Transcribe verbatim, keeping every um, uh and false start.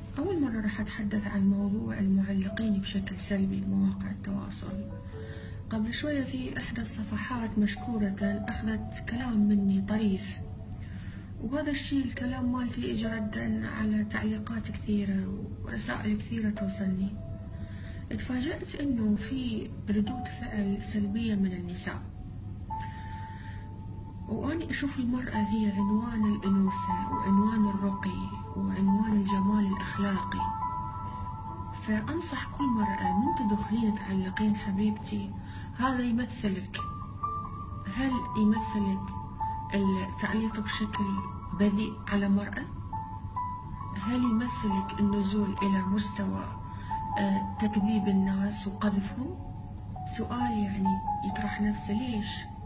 أول مرة راح أتحدث عن موضوع المعلقين بشكل سلبي بمواقع التواصل. قبل شوية في إحدى الصفحات مشكورة أخذت كلام مني طريف، وهذا الشي الكلام مالتي إجا ردا على تعليقات كثيرة ورسائل كثيرة توصلني. اتفاجأت إنه في ردود فعل سلبية من النساء، وأني أشوف المرأة هي عنوان الأنوثة وعنوان الرقي وعنوان الجمال الأخلاقي. فأنصح كل مرأة من تدخلين تعلقين حبيبتي هذا يمثلك. هل يمثلك التعليق بشكل بذيء على مرأة؟ هل يمثلك النزول إلى مستوى تكذيب الناس وقذفهم؟ سؤال يعني يطرح نفسه، ليش؟